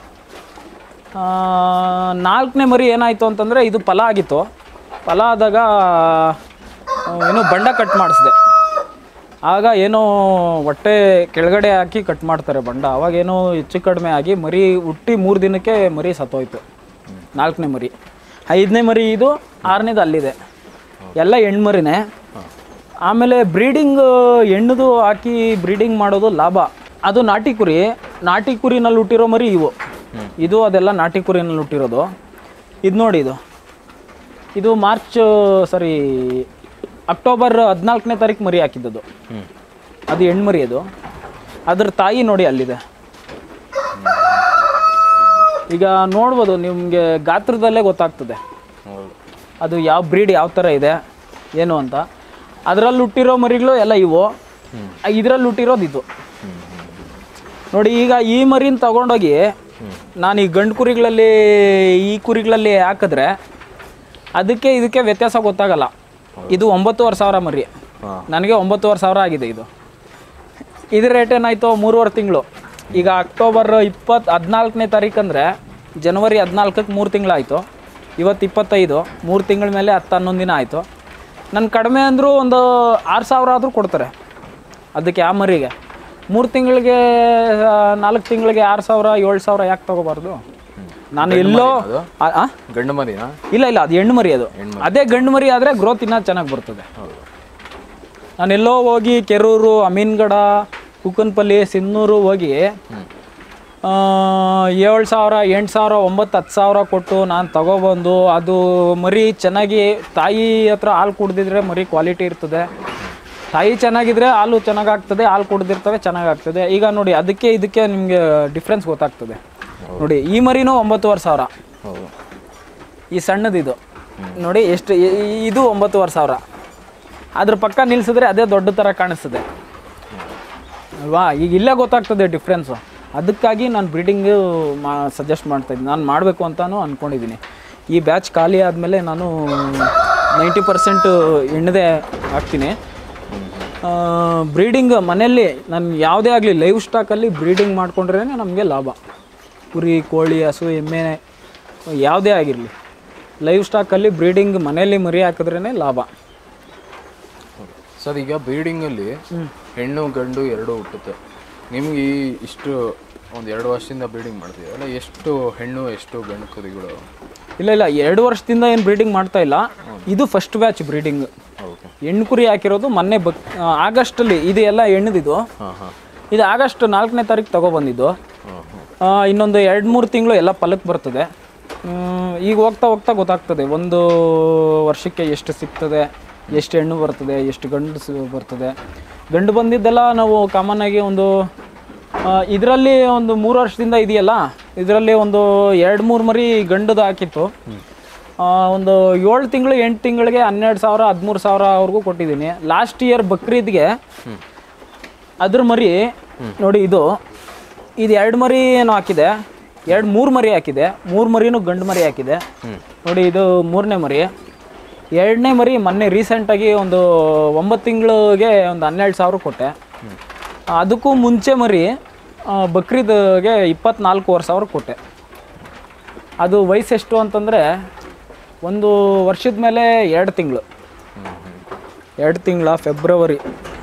ನಾಲ್ಕನೇ ಮರಿ ಏನಾಯಿತು ಅಂತಂದರೆ ಇದು ಫಲ ಆಗಿತ್ತು. ಫಲ ಆದಾಗ ಏನೋ ಬಂಡ ಕಟ್ ಮಾಡಿಸಿದೆ. ಆಗ ಏನೋ ಹೊಟ್ಟೆ ಕೆಳಗಡೆ ಹಾಕಿ ಕಟ್ ಮಾಡ್ತಾರೆ ಬಂಡ. ಅವಾಗೇನೋ ಹೆಚ್ಚು ಕಡಿಮೆ ಆಗಿ ಮರಿ ಹುಟ್ಟಿ ಮೂರು ದಿನಕ್ಕೆ ಮರಿ ಸತ್ತೋಯ್ತು. ನಾಲ್ಕನೇ ಮರಿ. ಐದನೇ ಮರಿ ಇದು, ಆರನೇದು ಅಲ್ಲಿದೆ. ಎಲ್ಲ ಹೆಣ್ಮರಿನೇ. ಆಮೇಲೆ ಬ್ರೀಡಿಂಗ್ ಹೆಣ್ಣದು ಹಾಕಿ ಬ್ರೀಡಿಂಗ್ ಮಾಡೋದು ಲಾಭ. ಅದು ನಾಟಿ ಕುರಿ. ನಾಟಿ ಕುರಿನಲ್ಲಿ ಹುಟ್ಟಿರೋ ಮರಿ ಇವು. ಇದು ಅದೆಲ್ಲ ನಾಟಿ ಕುರಿನಲ್ಲಿ ಹುಟ್ಟಿರೋದು. ಇದು ನೋಡಿ, ಇದು ಇದು ಮಾರ್ಚ್ ಸಾರಿ ಅಕ್ಟೋಬರ್ ಹದಿನಾಲ್ಕನೇ ತಾರೀಕು ಮರಿ ಹಾಕಿದ್ದದು. ಅದು ಹೆಣ್ಮರಿ. ಅದು ಅದ್ರ ತಾಯಿ ನೋಡಿ ಅಲ್ಲಿದೆ. ಈಗ ನೋಡ್ಬೋದು, ನಿಮಗೆ ಗಾತ್ರದಲ್ಲೇ ಗೊತ್ತಾಗ್ತದೆ ಅದು ಯಾವ ಬ್ರೀಡ್ ಯಾವ ಥರ ಇದೆ ಏನು ಅಂತ. ಅದರಲ್ಲಿ ಹುಟ್ಟಿರೋ ಮರಿಗಳು ಎಲ್ಲ ಇವು, ಇದರಲ್ಲಿ ಹುಟ್ಟಿರೋದು ಇದು ನೋಡಿ. ಈಗ ಈ ಮರಿನ ತಗೊಂಡೋಗಿ ನಾನು ಈ ಗಂಡು ಕುರಿಗಳಲ್ಲಿ ಈ ಕುರಿಗಳಲ್ಲಿ ಹಾಕಿದ್ರೆ ಅದಕ್ಕೆ ಇದಕ್ಕೆ ವ್ಯತ್ಯಾಸ ಗೊತ್ತಾಗಲ್ಲ. ಇದು ಒಂಬತ್ತುವರೆ ಸಾವಿರ ಮರಿ, ನನಗೆ ಒಂಬತ್ತುವರೆ ಸಾವಿರ ಆಗಿದೆ. ಇದು ಇದ್ರ ರೇಟ್ ಏನಾಯಿತು, ಮೂರುವರೆ ತಿಂಗಳು. ಈಗ ಅಕ್ಟೋಬರ್ ಇಪ್ಪತ್ತು ಹದಿನಾಲ್ಕನೇ ತಾರೀಕು ಅಂದರೆ ಜನವರಿ ಹದಿನಾಲ್ಕಕ್ಕೆ ಮೂರು ತಿಂಗಳಾಯಿತು. ಇವತ್ತು ಇಪ್ಪತ್ತೈದು, ಮೂರು ತಿಂಗಳ ಮೇಲೆ ಹತ್ತು ಹನ್ನೊಂದು ದಿನ ಆಯಿತು. ನನ್ನ ಕಡಿಮೆ ಅಂದರೂ ಒಂದು ಆರು ಸಾವಿರ ಆದರೂ ಕೊಡ್ತಾರೆ ಅದಕ್ಕೆ. ಆ ಮರಿಗೆ ಮೂರು ತಿಂಗಳಿಗೆ ನಾಲ್ಕು ತಿಂಗಳಿಗೆ ಆರು ಸಾವಿರ ಏಳು ಸಾವಿರ ಯಾಕೆ ತೊಗೋಬಾರ್ದು? ನಾನು ಎಲ್ಲೋ ಗಂಡು ಮರಿನಾ? ಇಲ್ಲ ಇಲ್ಲ, ಅದು ಹೆಣ್ಣು ಮರಿ. ಅದು ಅದೇ ಗಂಡು ಮರಿ ಆದರೆ ಗ್ರೋತ್ ಇನ್ನೂ ಚೆನ್ನಾಗಿ ಬರ್ತದೆ. ನಾನೆಲ್ಲೋ ಹೋಗಿ ಕೆರೂರು, ಅಮೀನ್ಗಡ, ಕುಕ್ಕನಪಲ್ಲಿ, ಸಿನ್ನೂರು ಹೋಗಿ ಏಳು ಸಾವಿರ ಎಂಟು ಸಾವಿರ ಒಂಬತ್ತು ಹತ್ತು ಸಾವಿರ ಕೊಟ್ಟು ನಾನು ತಗೊಬಂದು ಅದು ಮರಿ ಚೆನ್ನಾಗಿ ತಾಯಿ ಹತ್ರ ಹಾಲು ಕುಡ್ದಿದ್ರೆ ಮರಿ ಕ್ವಾಲಿಟಿ ಇರ್ತದೆ. ತಾಯಿ ಚೆನ್ನಾಗಿದ್ರೆ ಹಾಲು ಚೆನ್ನಾಗಾಗ್ತದೆ, ಹಾಲು ಕುಡ್ದಿರ್ತವೆ ಚೆನ್ನಾಗಾಗ್ತದೆ. ಈಗ ನೋಡಿ, ಅದಕ್ಕೆ ಇದಕ್ಕೆ ನಿಮಗೆ ಡಿಫ್ರೆನ್ಸ್ ಗೊತ್ತಾಗ್ತದೆ ನೋಡಿ. ಈ ಮರಿನೂ ಒಂಬತ್ತುವರೆ ಸಾವಿರ. ಈ ಸಣ್ಣದಿದು ನೋಡಿ ಎಷ್ಟು, ಇದು ಒಂಬತ್ತುವರೆ ಸಾವಿರ. ಅದ್ರ ಪಕ್ಕ ನಿಲ್ಲಿಸಿದ್ರೆ ಅದೇ ದೊಡ್ಡ ಥರ ಕಾಣಿಸ್ತದೆ ಅಲ್ವಾ? ಈಗ ಇಲ್ಲೇ ಗೊತ್ತಾಗ್ತದೆ ಡಿಫ್ರೆನ್ಸು. ಅದಕ್ಕಾಗಿ ನಾನು ಬ್ರೀಡಿಂಗು ಮಾ ಸಜೆಸ್ಟ್ ಮಾಡ್ತಾಯಿದ್ದೀನಿ. ನಾನು ಮಾಡಬೇಕು ಅಂತಲೂ ಅಂದ್ಕೊಂಡಿದ್ದೀನಿ. ಈ ಬ್ಯಾಚ್ ಖಾಲಿ ಆದಮೇಲೆ ನಾನು ನೈಂಟಿ ಪರ್ಸೆಂಟು ಹೆಣ್ಣದೇ ಹಾಕ್ತೀನಿ. ಬ್ರೀಡಿಂಗ್ ಮನೆಯಲ್ಲಿ ನಾನು ಯಾವುದೇ ಆಗಲಿ ಲೈವ್ ಸ್ಟಾಕಲ್ಲಿ ಬ್ರೀಡಿಂಗ್ ಮಾಡಿಕೊಂಡ್ರೇ ನಮಗೆ ಲಾಭ. ಕುರಿ, ಕೋಳಿ, ಹಸು, ಎಮ್ಮೆ ಯಾವುದೇ ಆಗಿರಲಿ ಲೈವ್ ಸ್ಟಾಕಲ್ಲಿ ಬ್ರೀಡಿಂಗ್ ಮನೆಯಲ್ಲಿ ಮರಿ ಹಾಕಿದ್ರೇ ಲಾಭ. ಸರ್, ಈಗ ಬ್ರೀಡಿಂಗಲ್ಲಿ ಹೆಣ್ಣು ಗಂಡು ಎರಡೂ ಹುಟ್ಟುತ್ತೆ. ನಿಮ್ಗೆ ಈ ಇಷ್ಟು ಒಂದು ಎರಡು ವರ್ಷದಿಂದ ಬ್ರೀಡಿಂಗ್ ಮಾಡ್ತಿದ್ದೀರಲ್ಲ, ಎಷ್ಟು ಹೆಣ್ಣು ಎಷ್ಟು ಗಂಡು ಕುರಿಗಳು? ಇಲ್ಲ ಇಲ್ಲ, ಎರಡು ವರ್ಷದಿಂದ ಏನು ಬ್ರೀಡಿಂಗ್ ಮಾಡ್ತಾ ಇಲ್ಲ. ಇದು ಫಸ್ಟ್ ಬ್ಯಾಚ್ ಬ್ರೀಡಿಂಗ್. ಹೆಣ್ಣು ಕುರಿ ಹಾಕಿರೋದು ಮೊನ್ನೆ ಬಕ್ ಆಗಸ್ಟಲ್ಲಿ. ಇದು ಎಲ್ಲ ಹೆಣ್ಣದಿದು. ಇದು ಆಗಸ್ಟ್ ನಾಲ್ಕನೇ ತಾರೀಕು ತೊಗೊಬಂದಿದ್ದು. ಇನ್ನೊಂದು ಎರಡು ಮೂರು ತಿಂಗಳು ಎಲ್ಲ ಫಲಕ್ಕೆ ಬರ್ತದೆ. ಈಗ ಹೋಗ್ತಾ ಹೋಗ್ತಾ ಗೊತ್ತಾಗ್ತದೆ ಒಂದು ವರ್ಷಕ್ಕೆ ಎಷ್ಟು ಸಿಗ್ತದೆ, ಎಷ್ಟು ಹೆಣ್ಣು ಬರ್ತದೆ, ಎಷ್ಟು ಗಂಡು ಬರ್ತದೆ. ಗಂಡು ಬಂದಿದ್ದೆಲ್ಲ ನಾವು ಕಾಮನ್ನಾಗಿ ಒಂದು ಇದರಲ್ಲಿ ಒಂದು ಮೂರು ವರ್ಷದಿಂದ ಇದೆಯಲ್ಲ, ಇದರಲ್ಲಿ ಒಂದು ಎರಡು ಮೂರು ಮರಿ ಗಂಡದು ಹಾಕಿತ್ತು. ಒಂದು ಏಳು ತಿಂಗಳು ಎಂಟು ತಿಂಗಳಿಗೆ ಹನ್ನೆರಡು ಸಾವಿರ ಹದಿಮೂರು ಸಾವಿರವರೆಗೂ ಕೊಟ್ಟಿದ್ದೀನಿ. ಲಾಸ್ಟ್ ಇಯರ್ ಬಕ್ರೀದ್ಗೆ ಅದ್ರ ಮರಿ ನೋಡಿ, ಇದು ಇದು ಎರಡು ಮರಿ ಏನೋ ಹಾಕಿದೆ, ಎರಡು ಮೂರು ಮರಿ ಹಾಕಿದೆ. ಮೂರು ಮರಿನೂ ಗಂಡು ಮರಿ ಹಾಕಿದೆ ನೋಡಿ. ಇದು ಮೂರನೇ ಮರಿ. ಎರಡನೇ ಮರಿ ಮೊನ್ನೆ ರೀಸೆಂಟಾಗಿ ಒಂದು ಒಂಬತ್ತು ತಿಂಗಳಿಗೆ ಒಂದು ಹನ್ನೆರಡು ಸಾವಿರ ಕೊಟ್ಟೆ. ಅದಕ್ಕೂ ಮುಂಚೆ ಮರಿ ಬಕ್ರೀದ್ಗೆ ಇಪ್ಪತ್ನಾಲ್ಕೂವರೆ ಸಾವಿರ ಕೊಟ್ಟೆ. ಅದು ವಯಸ್ಸೆಷ್ಟು ಅಂತಂದರೆ ಒಂದು ವರ್ಷದ ಮೇಲೆ ಎರಡು ತಿಂಗಳು ಎರಡು ತಿಂಗಳ ಫೆಬ್ರವರಿ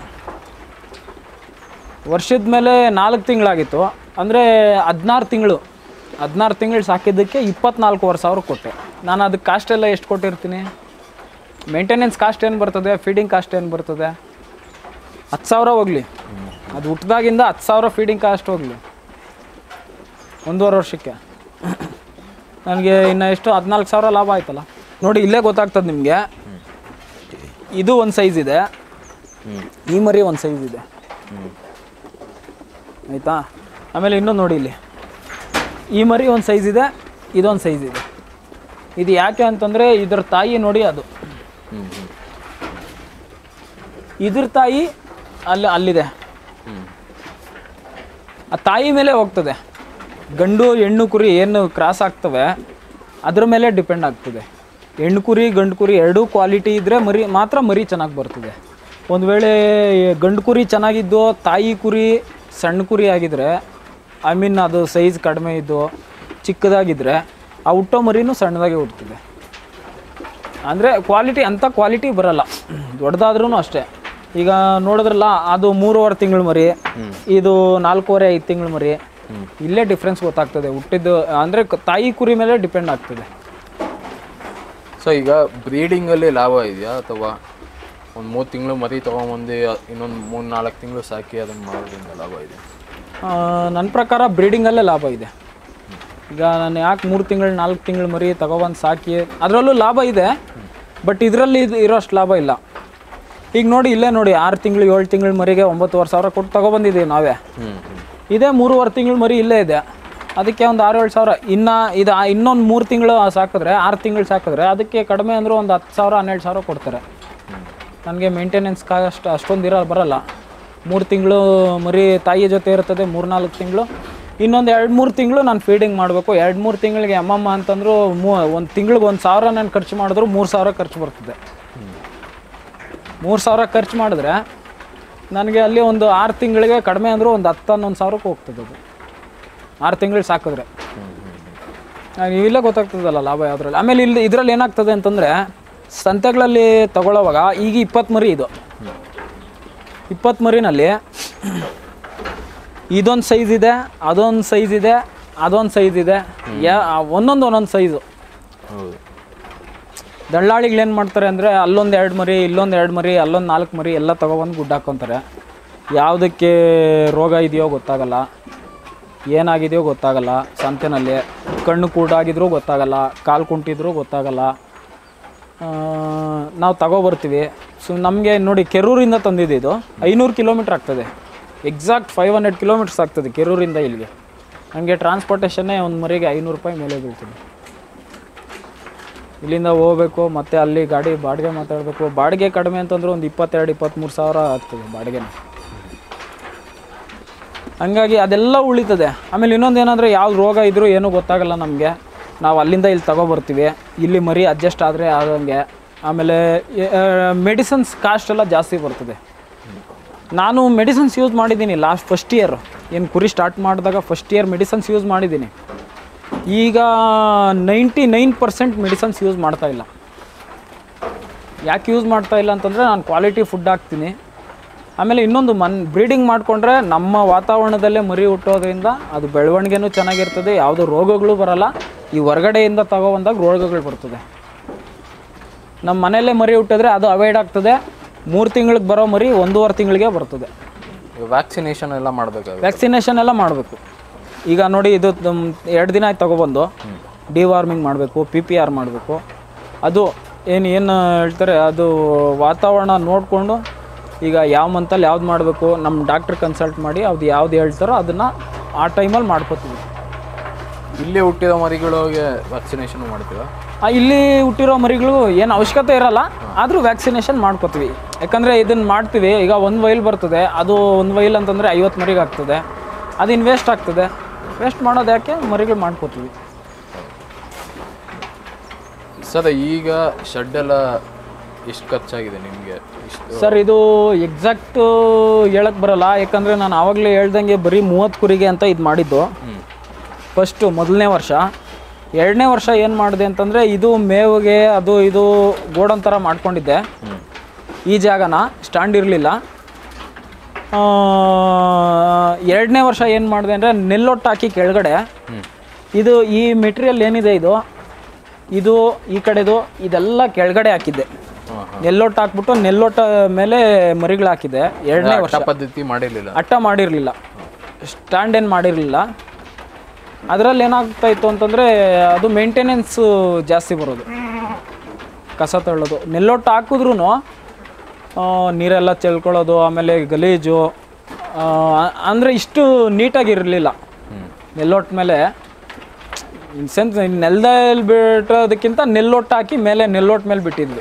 ವರ್ಷದ ಮೇಲೆ ನಾಲ್ಕು ತಿಂಗಳಾಗಿತ್ತು. ಅಂದರೆ ಹದಿನಾರು ತಿಂಗಳು ಹದಿನಾರು ತಿಂಗಳು ಸಾಕಿದ್ದಕ್ಕೆ ಇಪ್ಪತ್ನಾಲ್ಕೂವರೆ ಸಾವಿರ ಕೊಟ್ಟೆ. ನಾನು ಅದಕ್ಕೆ ಕಾಸ್ಟ್ ಎಲ್ಲ ಎಷ್ಟು ಕೊಟ್ಟಿರ್ತೀನಿ? ಮೇಂಟೆನೆನ್ಸ್ ಕಾಸ್ಟ್ ಏನು ಬರ್ತದೆ, ಫೀಡಿಂಗ್ ಕಾಸ್ಟ್ ಏನು ಬರ್ತದೆ? ಹತ್ತು ಸಾವಿರ ಹೋಗಲಿ. ಅದು ಹುಟ್ಟಿದಾಗಿಂದ ಹತ್ತು ಸಾವಿರ ಫೀಡಿಂಗ್ ಕಾಸ್ಟ್ ಹೋಗಲಿ ಒಂದೂವರೆ ವರ್ಷಕ್ಕೆ. ನನಗೆ ಇನ್ನು ಎಷ್ಟು ಹದಿನಾಲ್ಕು ಸಾವಿರ ಲಾಭ ಆಯ್ತಲ್ಲ ನೋಡಿ. ಇಲ್ಲೇ ಗೊತ್ತಾಗ್ತದೆ ನಿಮಗೆ. ಇದು ಒಂದು ಸೈಜ್ ಇದೆ, ಈ ಮರಿ ಒಂದು ಸೈಜ್ ಇದೆ ಆಯಿತಾ. ಆಮೇಲೆ ಇನ್ನೊಂದು ನೋಡಿ, ಇಲ್ಲಿ ಈ ಮರಿ ಒಂದು ಸೈಜ್ ಇದೆ, ಇದೊಂದು ಸೈಜ್ ಇದೆ. ಇದು ಯಾಕೆ ಅಂತಂದರೆ ಇದ್ರ ತಾಯಿ ನೋಡಿ, ಅದು ಇದ್ರ ತಾಯಿ ಅಲ್ಲಿ ಅಲ್ಲಿದೆ. ಆ ತಾಯಿ ಮೇಲೆ ಹೋಗ್ತದೆ. ಗಂಡು ಹೆಣ್ಣು ಕುರಿ ಏನು ಕ್ರಾಸ್ ಆಗ್ತವೆ ಅದ್ರ ಮೇಲೆ ಡಿಪೆಂಡ್ ಆಗ್ತದೆ. ಹೆಣ್ಣು ಕುರಿ ಗಂಡು ಕುರಿ ಎರಡೂ ಕ್ವಾಲಿಟಿ ಇದ್ದರೆ ಮರಿ ಮಾತ್ರ ಮರಿ ಚೆನ್ನಾಗಿ ಬರ್ತದೆ. ಒಂದು ವೇಳೆ ಗಂಡು ಕುರಿ ಚೆನ್ನಾಗಿದ್ದು ತಾಯಿ ಕುರಿ ಸಣ್ಣ ಕುರಿ ಆಗಿದ್ದರೆ ಐ ಮೀನ್ ಅದು ಸೈಜ್ ಕಡಿಮೆ ಇದ್ದು ಚಿಕ್ಕದಾಗಿದ್ದರೆ ಆ ಹುಟ್ಟೋ ಮರಿನೂ ಸಣ್ಣದಾಗೆ ಹುಡ್ತಿದೆ. ಅಂದರೆ ಕ್ವಾಲಿಟಿ ಅಂಥ ಕ್ವಾಲಿಟಿ ಬರಲ್ಲ, ದೊಡ್ಡದಾದ್ರೂ ಅಷ್ಟೇ. ಈಗ ನೋಡಿದ್ರಲ್ಲ ಅದು ಮೂರುವರೆ ತಿಂಗಳು ಮರಿ, ಇದು ನಾಲ್ಕೂವರೆ ಐದು ತಿಂಗಳು ಮರಿ, ಇಲ್ಲೇ ಡಿಫ್ರೆನ್ಸ್ ಗೊತ್ತಾಗ್ತದೆ ಹುಟ್ಟಿದ್ದು. ಅಂದರೆ ತಾಯಿ ಕುರಿ ಮೇಲೆ ಡಿಪೆಂಡ್ ಆಗ್ತದೆ. ಸೊ ಈಗ ಬ್ರೀಡಿಂಗಲ್ಲಿ ಲಾಭ ಇದೆಯಾ ಅಥವಾ ಒಂದು ಮೂರು ತಿಂಗಳು ಮರಿ ತೊಗೊಂಬಂದು ಇನ್ನೊಂದು ಮೂರು ನಾಲ್ಕು ತಿಂಗಳು ಸಾಕಿ ಅದನ್ನು ಮಾಡೋದ್ರಿಂದ ಲಾಭ ಇದೆ? ನನ್ನ ಪ್ರಕಾರ ಬ್ರೀಡಿಂಗಲ್ಲೇ ಲಾಭ ಇದೆ. ಈಗ ನಾನು ಯಾಕೆ ಮೂರು ತಿಂಗಳು ನಾಲ್ಕು ತಿಂಗಳು ಮರಿ ತಗೊಬಂದು ಸಾಕಿ ಅದರಲ್ಲೂ ಲಾಭ ಇದೆ, ಬಟ್ ಇದರಲ್ಲಿ ಇದು ಇರೋಷ್ಟು ಲಾಭ ಇಲ್ಲ. ಈಗ ನೋಡಿ ಇಲ್ಲೇ ನೋಡಿ ಆರು ತಿಂಗಳು ಏಳು ತಿಂಗಳು ಮರಿಗೆ ಒಂಬತ್ತುವರೆ ಸಾವಿರ ಕೊಟ್ಟು ತೊಗೊಬಂದಿದ್ದೀವಿ ನಾವೇ. ಇದೇ ಮೂರುವರೆ ತಿಂಗಳು ಮರಿ ಇಲ್ಲೇ ಇದೆ, ಅದಕ್ಕೆ ಒಂದು ಆರು ಏಳು ಸಾವಿರ. ಇನ್ನು ಇದು ಇನ್ನೊಂದು ಮೂರು ತಿಂಗಳು ಸಾಕಿದ್ರೆ ಆರು ತಿಂಗಳು ಸಾಕಿದ್ರೆ ಅದಕ್ಕೆ ಕಡಿಮೆ ಅಂದರೂ ಒಂದು ಹತ್ತು ಸಾವಿರ ಹನ್ನೆರಡು ಸಾವಿರ ಕೊಡ್ತಾರೆ. ನನಗೆ ಮೇಂಟೆನೆನ್ಸ್ ಕಾಸ್ಟ್ ಅಷ್ಟೊಂದು ಇರೋ ಬರೋಲ್ಲ. ಮೂರು ತಿಂಗಳು ಮರಿ ತಾಯಿ ಜೊತೆ ಇರ್ತದೆ, ಮೂರು ನಾಲ್ಕು ತಿಂಗಳು, ಇನ್ನೊಂದು ಎರಡು ಮೂರು ತಿಂಗಳು ನಾನು ಫೀಡಿಂಗ್ ಮಾಡಬೇಕು. ಎರಡು ಮೂರು ತಿಂಗಳಿಗೆ ಅಮ್ಮಮ್ಮ ಅಂತಂದ್ರು ಮೂ ಒಂದು ತಿಂಗಳಿಗೆ ಒಂದು ಸಾವಿರ ನಾನು ಖರ್ಚು ಮಾಡಿದ್ರು ಮೂರು ಸಾವಿರ ಖರ್ಚು ಬರ್ತದೆ. ಮೂರು ಸಾವಿರ ಖರ್ಚು ಮಾಡಿದ್ರೆ ನನಗೆ ಅಲ್ಲಿ ಒಂದು ಆರು ತಿಂಗಳಿಗೆ ಕಡಿಮೆ ಅಂದರೂ ಒಂದು ಹತ್ತು ಹನ್ನೊಂದು ಸಾವಿರಕ್ಕೆ ಹೋಗ್ತದೆ ಅದು, ಆರು ತಿಂಗಳು ಸಾಕಿದ್ರೆ. ಇಲ್ಲೇ ಗೊತ್ತಾಗ್ತದಲ್ಲ ಲಾಭ ಯಾವುದ್ರಲ್ಲಿ. ಆಮೇಲೆ ಇಲ್ಲಿ ಇದರಲ್ಲಿ ಏನಾಗ್ತದೆ ಅಂತಂದರೆ ಸಂತೆಗಳಲ್ಲಿ ತಗೊಳ್ಳೋವಾಗ ಈಗ ಇಪ್ಪತ್ತು ಮರಿ ಇದು ಇಪ್ಪತ್ತು ಮರಿನಲ್ಲಿ ಇದೊಂದು ಸೈಜ್ ಇದೆ, ಅದೊಂದು ಸೈಜ್ ಇದೆ, ಅದೊಂದು ಸೈಜ್ ಇದೆ, ಯಾ ಒಂದೊಂದು ಒಂದೊಂದು ಸೈಜು. ದಳ್ಳಾಳಿಗಳು ಏನು ಮಾಡ್ತಾರೆ ಅಂದರೆ ಅಲ್ಲೊಂದು ಎರಡು ಮರಿ ಇಲ್ಲೊಂದು ಎರಡು ಮರಿ ಅಲ್ಲೊಂದು ನಾಲ್ಕು ಮರಿ ಎಲ್ಲ ತೊಗೊಬಂದು ಗುಡ್ಡ ಹಾಕ್ಕೊತಾರೆ. ಯಾವುದಕ್ಕೆ ರೋಗ ಇದೆಯೋ ಗೊತ್ತಾಗಲ್ಲ, ಏನಾಗಿದೆಯೋ ಗೊತ್ತಾಗಲ್ಲ. ಸಂತೆನಲ್ಲಿ ಕಣ್ಣು ಕೂಡಾಗಿದ್ರೂ ಗೊತ್ತಾಗಲ್ಲ, ಕಾಲು ಕುಂಟಿದ್ರೂ ಗೊತ್ತಾಗಲ್ಲ. ನಾವು ತಗೊಬರ್ತೀವಿ. ಸೊ ನಮಗೆ ನೋಡಿ ಕೆರೂರಿಂದ ತಂದಿದ್ದು ಇದು ಐನೂರು ಕಿಲೋಮೀಟ್ರ್ ಆಗ್ತದೆ, ಎಕ್ಸಾಕ್ಟ್ ಫೈವ್ ಹಂಡ್ರೆಡ್ ಕಿಲೋಮೀಟರ್ಸ್ ಆಗ್ತದೆ ಕೆರೂರಿಂದ ಇಲ್ಲಿಗೆ. ನನಗೆ ಟ್ರಾನ್ಸ್ಪೋರ್ಟೇಷನ್ನೇ ಒಂದು ಮರಿಗೆ ಐನೂರು ರೂಪಾಯಿ ಮೇಲೆ ಬೀಳ್ತದೆ. ಇಲ್ಲಿಂದ ಹೋಗ್ಬೇಕು, ಮತ್ತು ಅಲ್ಲಿ ಗಾಡಿ ಬಾಡಿಗೆ ಮಾತಾಡಬೇಕು. ಬಾಡಿಗೆ ಕಡಿಮೆ ಅಂತಂದ್ರೆ ಒಂದು ಇಪ್ಪತ್ತೆರಡು ಇಪ್ಪತ್ತ್ಮೂರು ಸಾವಿರ ಆಗ್ತದೆ ಬಾಡಿಗೆನ. ಹಂಗಾಗಿ ಅದೆಲ್ಲ ಉಳಿತದೆ. ಆಮೇಲೆ ಇನ್ನೊಂದು ಏನಂದರೆ ಯಾವ ರೋಗ ಇದ್ರೂ ಏನೂ ಗೊತ್ತಾಗಲ್ಲ ನಮಗೆ. ನಾವು ಅಲ್ಲಿಂದ ಇಲ್ಲಿ ತಗೊಬರ್ತೀವಿ, ಇಲ್ಲಿ ಮರಿ ಅಡ್ಜಸ್ಟ್ ಆದರೆ ಆದಂಗೆ. ಆಮೇಲೆ ಮೆಡಿಸಿನ್ಸ್ ಕಾಸ್ಟ್ ಎಲ್ಲ ಜಾಸ್ತಿ ಬರ್ತದೆ. ನಾನು ಮೆಡಿಸಿನ್ಸ್ ಯೂಸ್ ಮಾಡಿದ್ದೀನಿ ಲಾಸ್ಟ್ ಫಸ್ಟ್ ಇಯರ್, ಏನು ಕುರಿ ಸ್ಟಾರ್ಟ್ ಮಾಡಿದಾಗ ಫಸ್ಟ್ ಇಯರ್ ಮೆಡಿಸಿನ್ಸ್ ಯೂಸ್ ಮಾಡಿದ್ದೀನಿ. ಈಗ ninety nine percent medicines use ಮಾಡ್ತಾಯಿಲ್ಲ. ಯಾಕೆ ಯೂಸ್ ಮಾಡ್ತಾಯಿಲ್ಲ ಅಂತಂದರೆ ನಾನು ಕ್ವಾಲಿಟಿ ಫುಡ್ ಹಾಕ್ತೀನಿ. ಆಮೇಲೆ ಇನ್ನೊಂದು ಮನ್ ಬ್ರೀಡಿಂಗ್ ಮಾಡಿಕೊಂಡ್ರೆ ನಮ್ಮ ವಾತಾವರಣದಲ್ಲೇ ಮರಿ ಹುಟ್ಟೋದ್ರಿಂದ ಅದು ಬೆಳವಣಿಗೆನೂ ಚೆನ್ನಾಗಿರ್ತದೆ, ಯಾವುದೋ ರೋಗಗಳು ಬರೋಲ್ಲ. ಈ ಹೊರಗಡೆಯಿಂದ ತಗೊಬಂದಾಗ ರೋಗಗಳು ಬರ್ತದೆ. ನಮ್ಮ ಮನೆಯಲ್ಲೇ ಮರಿ ಹುಟ್ಟಿದ್ರೆ ಅದು ಅವಾಯ್ಡ್ ಆಗ್ತದೆ. ಮೂರು ತಿಂಗಳಿಗೆ ಬರೋ ಮರಿ ಒಂದೂವರೆ ತಿಂಗಳಿಗೆ ಬರ್ತದೆ. ವ್ಯಾಕ್ಸಿನೇಷನ್ ಎಲ್ಲ ಮಾಡಬೇಕು ವ್ಯಾಕ್ಸಿನೇಷನ್ ಎಲ್ಲ ಮಾಡಬೇಕು. ಈಗ ನೋಡಿ ಇದು ಎರಡು ದಿನ ಆಯ್ತು ತಗೊಬಂದು ಡಿವಾರ್ಮಿಂಗ್ ಮಾಡಬೇಕು, ಪಿ ಪಿ ಆರ್ ಮಾಡಬೇಕು. ಅದು ಏನು ಏನು ಹೇಳ್ತಾರೆ ಅದು ವಾತಾವರಣ ನೋಡಿಕೊಂಡು ಈಗ ಯಾವ ಮಂತಲ್ಲಿ ಯಾವ್ದು ಮಾಡಬೇಕು ನಮ್ಮ ಡಾಕ್ಟ್ರ್ ಕನ್ಸಲ್ಟ್ ಮಾಡಿ ಅದು ಯಾವ್ದು ಹೇಳ್ತಾರೋ ಅದನ್ನು ಆ ಟೈಮಲ್ಲಿ ಮಾಡ್ಕೋತೀವಿ. ಇಲ್ಲಿ ಹುಟ್ಟಿರೋ ಮರಿಗಳಿಗೆ ವ್ಯಾಕ್ಸಿನೇಷನ್ ಮಾಡ್ತೀವ? ಇಲ್ಲಿ ಹುಟ್ಟಿರೋ ಮರಿಗಳು ಏನು ಅವಶ್ಯಕತೆ ಇರಲ್ಲ, ಆದರೂ ವ್ಯಾಕ್ಸಿನೇಷನ್ ಮಾಡ್ಕೋತೀವಿ. ಯಾಕಂದರೆ ಇದನ್ನು ಮಾಡ್ತೀವಿ. ಈಗ ಒಂದು ವೈಲ್ ಬರ್ತದೆ, ಅದು ಒಂದು ವೈಲ್ ಅಂತಂದರೆ ಐವತ್ತು ಮರಿಗೆ ಆಗ್ತದೆ, ಅದು ಇನ್ನು ವೇಸ್ಟ್ ಆಗ್ತದೆ. ವೇಸ್ಟ್ ಮಾಡೋದು ಯಾಕೆ, ಮರಿಗಳು ಮಾಡ್ಕೋತೀವಿ. ಸರ್ ಈಗ ಶೆಡ್ಡೆಲ್ಲ ಎಷ್ಟು ಖರ್ಚಾಗಿದೆ ನಿಮಗೆ? ಸರ್ ಇದು ಎಕ್ಸಾಕ್ಟು ಹೇಳಕ್ಕೆ ಬರಲ್ಲ, ಯಾಕಂದರೆ ನಾನು ಆವಾಗಲೇ ಹೇಳ್ದಂಗೆ ಬರೀ ಮೂವತ್ತು ಕುರಿಗೆ ಅಂತ ಇದು ಮಾಡಿದ್ದು ಫಸ್ಟು ಮೊದಲನೇ ವರ್ಷ. ಎರಡನೇ ವರ್ಷ ಏನು ಮಾಡಿದೆ ಅಂತಂದರೆ ಇದು ಮೇವಿಗೆ ಅದು ಇದು ಗೋಡನ್ ಥರ ಮಾಡ್ಕೊಂಡಿದ್ದೆ. ಈ ಜಾಗನ ಸ್ಟ್ಯಾಂಡ್ ಇರಲಿಲ್ಲ. ಎರಡನೇ ವರ್ಷ ಏನು ಮಾಡಿದೆ ಅಂದರೆ ನೆಲ್ಲೊಟ್ಟು ಹಾಕಿ ಕೆಳಗಡೆ ಇದು ಈ ಮೆಟೀರಿಯಲ್ ಏನಿದೆ ಇದು ಇದು ಈ ಕಡೆದು ಇದೆಲ್ಲ ಕೆಳಗಡೆ ಹಾಕಿದ್ದೆ. ನೆಲ್ಲೊಟ್ಟು ಹಾಕ್ಬಿಟ್ಟು ನೆಲ್ಲೊಟ್ಟ ಮೇಲೆ ಮರಿಗಳು ಹಾಕಿದ್ದೆ. ಎರಡನೇ ವರ್ಷ ಪದ್ಧತಿ ಮಾಡಿರಲಿಲ್ಲ, ಅಟ್ಟ ಮಾಡಿರಲಿಲ್ಲ, ಸ್ಟ್ಯಾಂಡ್ ಏನು ಮಾಡಿರಲಿಲ್ಲ. ಅದರಲ್ಲಿ ಏನಾಗ್ತಾ ಇತ್ತು ಅಂತಂದರೆ ಅದು ಮೇಂಟೆನೆನ್ಸು ಜಾಸ್ತಿ ಬರೋದು, ಕಸ ತಳ್ಳೋದು. ನೆಲ್ಲೊಟ್ಟು ಹಾಕಿದ್ರೂ ನೀರೆಲ್ಲ ಚೆಲ್ಕೊಳ್ಳೋದು, ಆಮೇಲೆ ಗಲೀಜು, ಅಂದರೆ ಇಷ್ಟು ನೀಟಾಗಿರಲಿಲ್ಲ. ನೆಲ್ಲೊಟ್ಟು ಮೇಲೆ ಇನ್ ಸೆನ್ಸ್ ನೆಲದಲ್ಲಿ ಬಿಟ್ಟೋದಕ್ಕಿಂತ ನೆಲ್ಲೊಟ್ಟು ಹಾಕಿ ಮೇಲೆ ನೆಲ್ಲೊಟ್ಟು ಮೇಲೆ ಬಿಟ್ಟಿದ್ವಿ.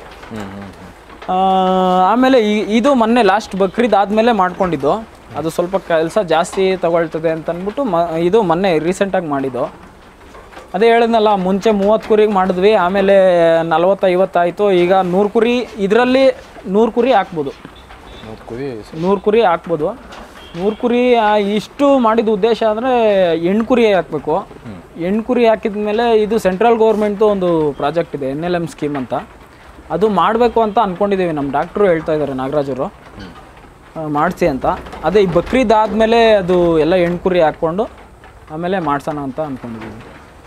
ಆಮೇಲೆ ಇದು ಮೊನ್ನೆ ಲಾಸ್ಟ್ ಬಕ್ರೀದ್ ಆದಮೇಲೆ ಮಾಡ್ಕೊಂಡಿದ್ದು. ಅದು ಸ್ವಲ್ಪ ಕೆಲಸ ಜಾಸ್ತಿ ತಗೊಳ್ತದೆ ಅಂತ ಅಂದ್ಬಿಟ್ಟು ಮ ಇದು ಮೊನ್ನೆ ರೀಸೆಂಟಾಗಿ ಮಾಡಿದ್ದು. ಅದೇ ಹೇಳಿದ್ನಲ್ಲ, ಮುಂಚೆ ಮೂವತ್ತು ಕುರಿಗೆ ಮಾಡಿದ್ವಿ, ಆಮೇಲೆ ನಲ್ವತ್ತು ಐವತ್ತಾಯಿತು. ಈಗ ನೂರು ಕುರಿ, ಇದರಲ್ಲಿ ನೂರು ಕುರಿ ಹಾಕ್ಬೋದು. ಮೂರು ಕುರಿ ನೂರು ಕುರಿ ಹಾಕ್ಬೋದು. ನೂರು ಕುರಿ ಆ, ಇಷ್ಟು ಮಾಡಿದ ಉದ್ದೇಶ ಅಂದರೆ ಹೆಣ್ಣು ಕುರಿ ಹಾಕಬೇಕು. ಹೆಣ್ಣು ಕುರಿ ಹಾಕಿದ ಮೇಲೆ ಇದು ಸೆಂಟ್ರಲ್ ಗೌರ್ಮೆಂಟ್ದು ಒಂದು ಪ್ರಾಜೆಕ್ಟ್ ಇದೆ, ಎನ್ ಎಲ್ ಎಮ್ ಸ್ಕೀಮ್ ಅಂತ. ಅದು ಮಾಡಬೇಕು ಅಂತ ಅಂದ್ಕೊಂಡಿದ್ದೀವಿ. ನಮ್ಮ ಡಾಕ್ಟ್ರು ಹೇಳ್ತಾ ಇದ್ದಾರೆ, ನಾಗರಾಜರು ಮಾಡಿಸಿ ಅಂತ. ಅದೇ ಈ ಬಕ್ರೀದ್ ಆದಮೇಲೆ ಅದು ಎಲ್ಲ ಹೆಣ್ಣು ಕುರಿ ಹಾಕ್ಕೊಂಡು ಆಮೇಲೆ ಮಾಡ್ಸೋಣ ಅಂತ ಅಂದ್ಕೊಂಡಿದ್ದೀವಿ.